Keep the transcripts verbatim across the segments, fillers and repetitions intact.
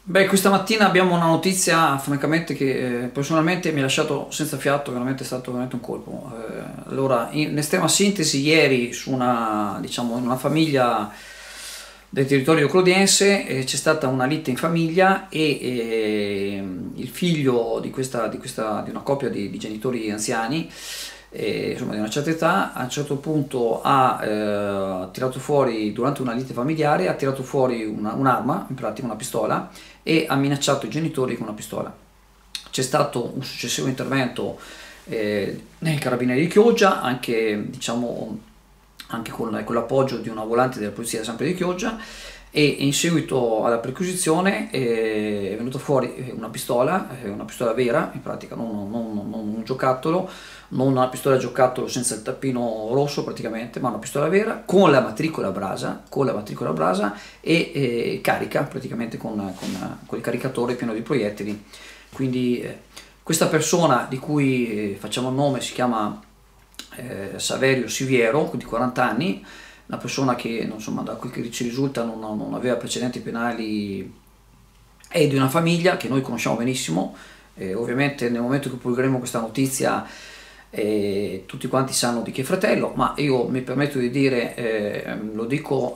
Beh, questa mattina abbiamo una notizia, francamente, che eh, personalmente mi ha lasciato senza fiato, veramente è stato veramente un colpo. Eh, allora, in estrema sintesi, ieri su una, diciamo, in una famiglia del territorio clodiense eh, c'è stata una lite in famiglia e eh, il figlio di, questa, di, questa, di una coppia di, di genitori anziani, eh, insomma di una certa età, a un certo punto ha eh, tirato fuori, durante una lite familiare, ha tirato fuori una- un'arma, in pratica una pistola, e ha minacciato i genitori con una pistola. C'è stato un successivo intervento eh, nei carabinieri di Chioggia, anche, diciamo, anche con, con l'appoggio di una volante della polizia sempre di Chioggia, e in seguito alla perquisizione eh, è venuta fuori una pistola, eh, una pistola vera, in pratica non, non- non un giocattolo, non una pistola a giocattolo senza il tappino rosso praticamente, ma una pistola vera con la matricola a brasa, con la matricola a brasa e eh, carica praticamente con, con, con il caricatore pieno di proiettili. Quindi eh, questa persona di cui eh, facciamo il nome si chiama eh, Saverio Siviero, di quaranta anni, una persona che insomma, da quel che ci risulta non, non aveva precedenti penali, è di una famiglia che noi conosciamo benissimo. Eh, ovviamente nel momento che pubblicheremo questa notizia eh, tutti quanti sanno di che fratello, ma io mi permetto di dire, eh, lo dico,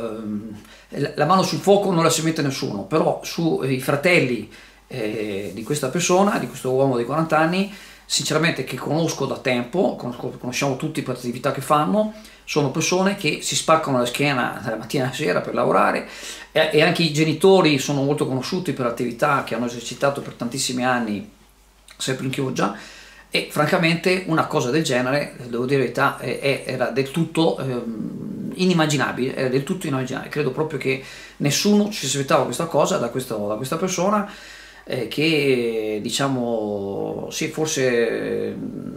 eh, la mano sul fuoco non la si mette nessuno, però sui fratelli eh, di questa persona, di questo uomo di quaranta anni, sinceramente, che conosco da tempo, conosco- conosciamo tutti per l'attività che fanno, sono persone che si spaccano la schiena dalla mattina alla sera per lavorare, e, e anche i genitori sono molto conosciuti per l'attività che hanno esercitato per tantissimi anni sempre in Chioggia, e francamente una cosa del genere, devo dire la verità, è- è- era del tutto ehm, inimmaginabile, era del tutto inimmaginabile. Credo proprio che nessuno ci aspettava questa cosa da, questo- da questa persona, eh, che diciamo, sì, forse,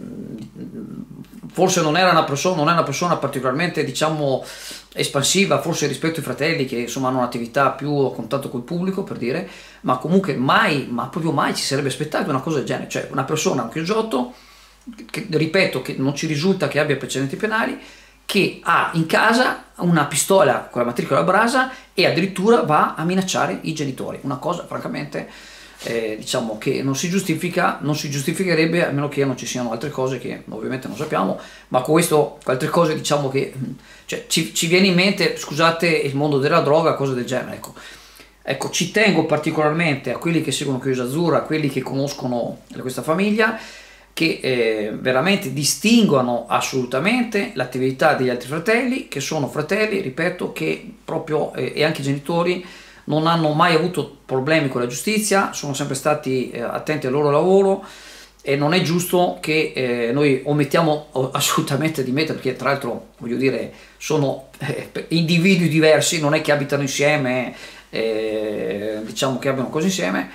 forse non era una persona, non è una persona particolarmente, diciamo, espansiva, forse rispetto ai fratelli che insomma hanno un'attività più a contatto col pubblico, per dire, ma comunque mai, ma proprio mai ci sarebbe aspettato una cosa del genere, cioè una persona, un chioggiotto, che, ripeto, che non ci risulta che abbia precedenti penali, che ha in casa una pistola con la matricola a brasa e addirittura va a minacciare i genitori. Una cosa francamente eh, diciamo che non si giustifica, non si giustificherebbe, a meno che non ci siano altre cose che ovviamente non sappiamo, ma questo, altre cose diciamo che cioè, ci, ci viene in mente, scusate, il mondo della droga, cose del genere. Ecco. Ecco, ci tengo particolarmente a quelli che seguono Chiesa Azzurra, a quelli che conoscono questa famiglia, che eh, veramente distinguono assolutamente l'attività degli altri fratelli, che sono fratelli, ripeto, che proprio, eh, e anche i genitori, non hanno mai avuto problemi con la giustizia, sono sempre stati eh, attenti al loro lavoro, e non è giusto che eh, noi omettiamo assolutamente di mettere, perché tra l'altro, voglio dire, sono eh, individui diversi, non è che abitano insieme, eh, diciamo che abbiano cose insieme.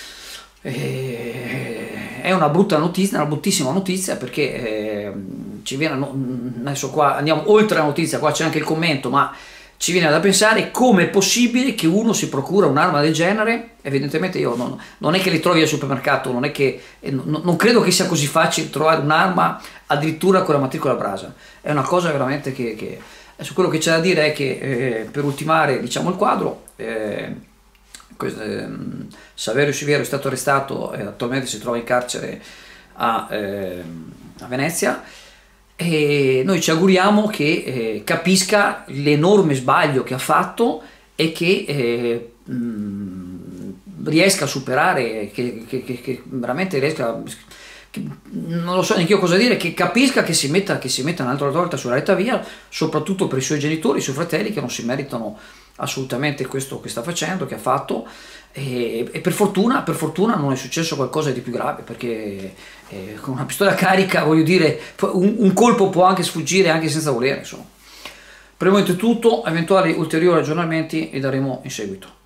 Eh, è una brutta notizia, una bruttissima notizia, perché eh, ci viene, no- adesso qua andiamo oltre la notizia, qua c'è anche il commento, ma ci viene da pensare come è possibile che uno si procura un'arma del genere. Evidentemente io non, non è che li trovi al supermercato, non è che, eh, non, non credo che sia così facile trovare un'arma addirittura con la matricola a brasa. È una cosa veramente che, che... Adesso quello che c'è da dire è che eh, per ultimare, diciamo, il quadro, eh, questo, ehm, Saverio Siviero è stato arrestato e attualmente si trova in carcere a, ehm, a Venezia, e noi ci auguriamo che eh, capisca l'enorme sbaglio che ha fatto e che eh, mh, riesca a superare, che, che- che- che veramente riesca a, che- non lo so neanche io cosa dire, che capisca che si metta, che si metta un'altra volta sulla retta via, soprattutto per i suoi genitori, i suoi fratelli, che non si meritano assolutamente questo che sta facendo, che ha fatto, e, e per fortuna, per fortuna non è successo qualcosa di più grave, perché eh, con una pistola carica, voglio dire, un, un colpo può anche sfuggire anche senza volere, insomma. Per il momento è tutto, eventuali ulteriori aggiornamenti li daremo in seguito.